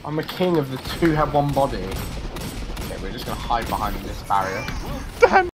I'm a king of the two have one body. Okay, we're just gonna hide behind this barrier. Damn.